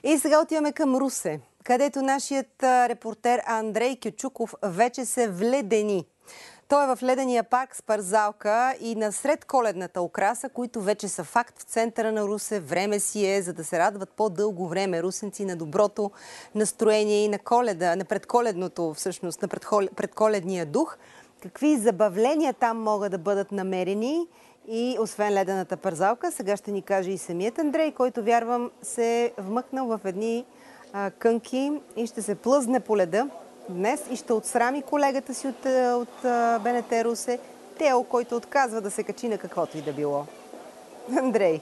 И сега отиваме към Русе, където нашият репортер Андрей Кючуков вече се вледени. Той е в ледения парк Спарзалка и насред коледната украса, които вече са факт в центъра на Русе. Време си е, за да се радват по-дълго време русенци на доброто настроение и на Коледа, на предколедното, всъщност, на предколедния дух. Какви забавления там могат да бъдат намерени? И освен ледената парзалка, сега ще ни каже и самият Андрей, който, вярвам, се е вмъкнал в едни кънки и ще се плъзне по леда днес и ще отсрами колегата си от БНТ Русе, Тео, който отказва да се качи на каквото и да било. Андрей.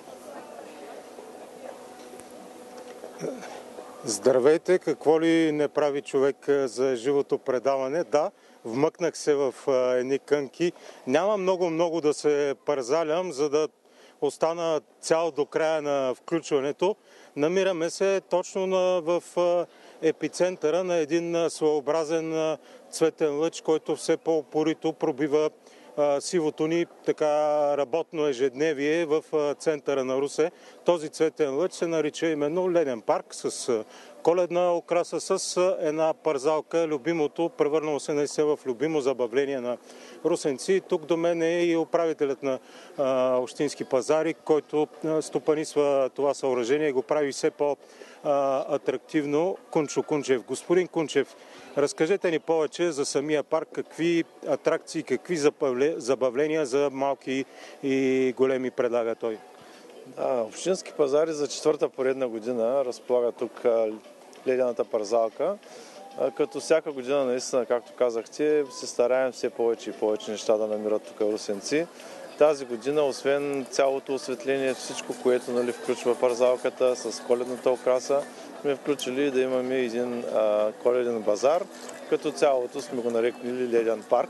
Здравейте! Какво ли не прави човек за живото предаване? Да, вмъкнах се в едни кънки. Няма много да се парзалям, за да остана цял до края на включването. Намираме се точно в епицентъра на един своеобразен цветен лъч, който все по-упорито пробива сивото ни така работно ежедневие в центъра на Русе. Този цветен лъч се нарича именно Леден парк с коледна украса, с една парзалка, любимото, превърнало се наистина в любимо забавление на русенци. Тук до мен е и управителят на Общински пазари, който стопанисва това съоръжение и го прави все по-атрактивно. Кунчо Кунчев. Господин Кунчев, разкажете ни повече за самия парк, какви атракции, какви забавления за малки и големи предлага той. Да, Общински пазари за четвърта поредна година разполага тук ледената парзалка. Като всяка година, наистина, както казахте, се стараем все повече и повече неща да намират тук русенци. Тази година, освен цялото осветление, всичко, което включва парзалката с коледната украса, сме включили да имаме един коледен базар, като цялото сме го нарекли Леден парк.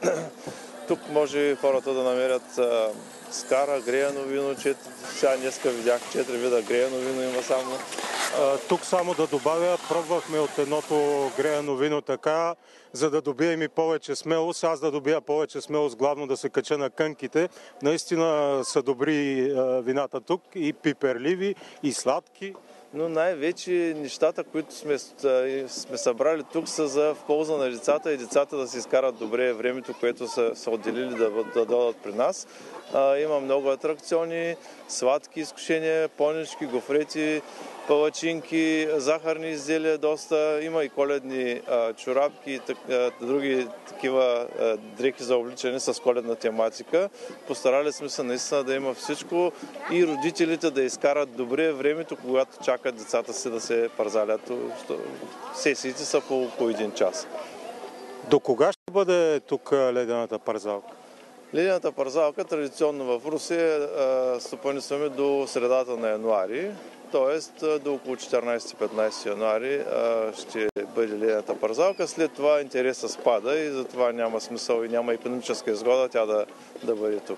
Тук може хората да намерят скара, греяно вино, сега днеска видях 4 вида греяно вино има само. Тук само да добавя, пробвахме от едното греяно вино така, за да добием и повече смелост. Аз да добия повече смелост, главно да се кача на кънките. Наистина са добри вината тук, и пиперливи, и сладки. Но най-вече нещата, които сме събрали тук, са в полза на децата и децата да си изкарат добре времето, което са отделили да дойдат при нас. Има много атракциони, сладки изкушения, понички, гофрети, палачинки, захарни изделия доста. Има и коледни чорапки и други такива дрехи за обличане с коледна тематика. Постарали сме се наистина да има всичко и родителите да изкарат добре времето, когато чакат децата си да се парзалят. Сесиите са по един час. До кога ще бъде тук ледената парзалка? Ледената парзалка традиционно в Русе стопанисваме до средата на януари, т.е. до около 14-15 януари ще бъде ледената парзалка. След това интересът спада и затова няма смисъл и няма икономическа изгода тя да бъде тук.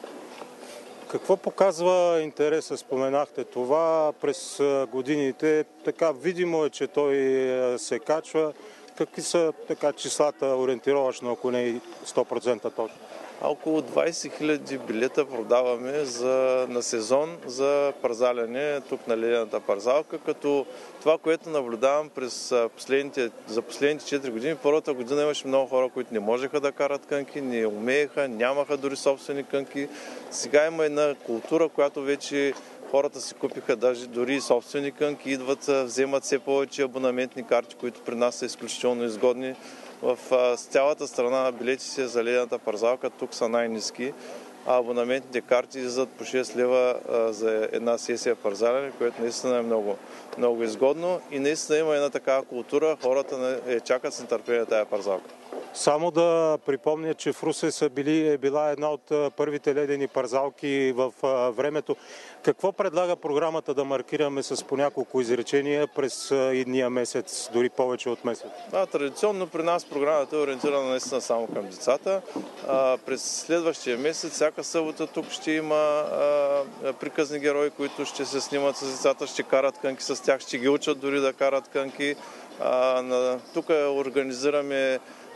Какво показва интереса? Споменахте това през годините. Така видимо е, че той се качва. Какви са числата ориентировъчно, ако не и 100% точно? Около 20 000 билета продаваме на сезон за парзаляне тук на ледената парзалка, като това, което наблюдавам за последните 4 години, първата година имаше много хора, които не можеха да карат кънки, не умееха, нямаха дори собствени кънки. Сега има една култура, която вече хората си купиха дори и собствени кънки, идват, вземат все повече абонаментни карти, които при нас са изключително изгодни. В цялата страна билетите за ледената парзалка тук са най-ниски, а абонаментните карти излизат по 6 лева за една сесия парзаляне, което наистина е много изгодно и наистина има една такава култура, хората чакат с нетърпение тая парзалка. Само да припомня, че в Русе е била една от първите ледени парзалки в времето. Какво предлага програмата да маркираме с по няколко изречения през идния месец, дори повече от месец? Традиционно при нас програмата е ориентирана наистина само към децата. През следващия месец, всяка събота тук ще има приказни герои, които ще се снимат с децата, ще карат кънки с тях, ще ги учат дори да карат кънки. Тук организираме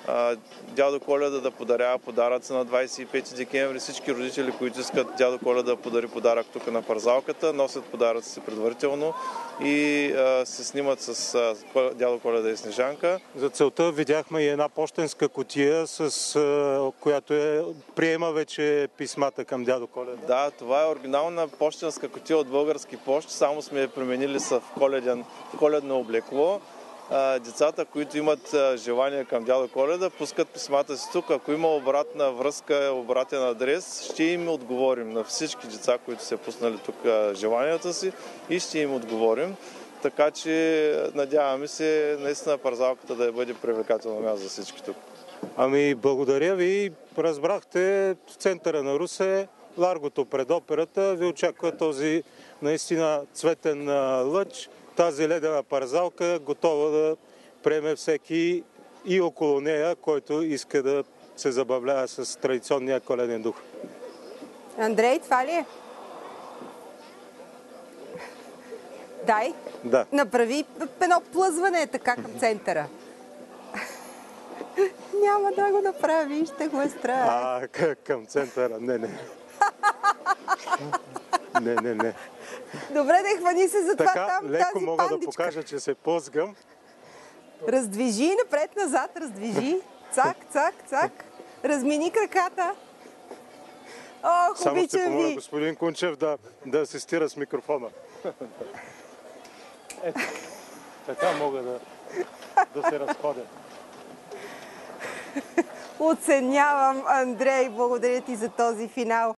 Дядо Коледа да подарява подаръци на 25 декември. Всички родители, които искат дядо Коледа да подари подарък тук на парзалката, носят подаръци си предварително и се снимат с дядо Коледа и Снежанка. За целта видяхме и една пощенска кутия, с която приема вече писмата към дядо Коледа. Да, това е оригинална пощенска кутия от Български пощи, само сме я променили в коледно облекло. Децата, които имат желание към дядо Коледа, пускат писмата си тук. Ако има обратна връзка, обратен адрес, ще им отговорим на всички деца, които са пуснали тук желанията си и ще им отговорим. Така че надяваме се наистина парзалката да бъде привлекателно място за всички тук. Ами благодаря ви. Разбрахте, в центъра на Русе, Ларгото пред операта, ви очаква този наистина цветен лъч. Тази ледена парзалка готова да приеме всеки и около нея, който иска да се забавлява с традиционния коледен дух. Андрей, това ли е? Дай. Да. Направи едно плъзване така към центъра. Няма да го направи, ще го е страх. Към центъра? Не. Не. Добре, да хвани се за това така, там, леко тази мога пандичка. да покажа, че се плъзгам. Раздвижи, напред-назад, раздвижи. Цак. Размини краката. Ох, Само ще обичам помоля ви. господин Кунчев да асистира с микрофона. Ето, така мога да се разходя. Оценявам, Андрей. Благодаря ти за този финал.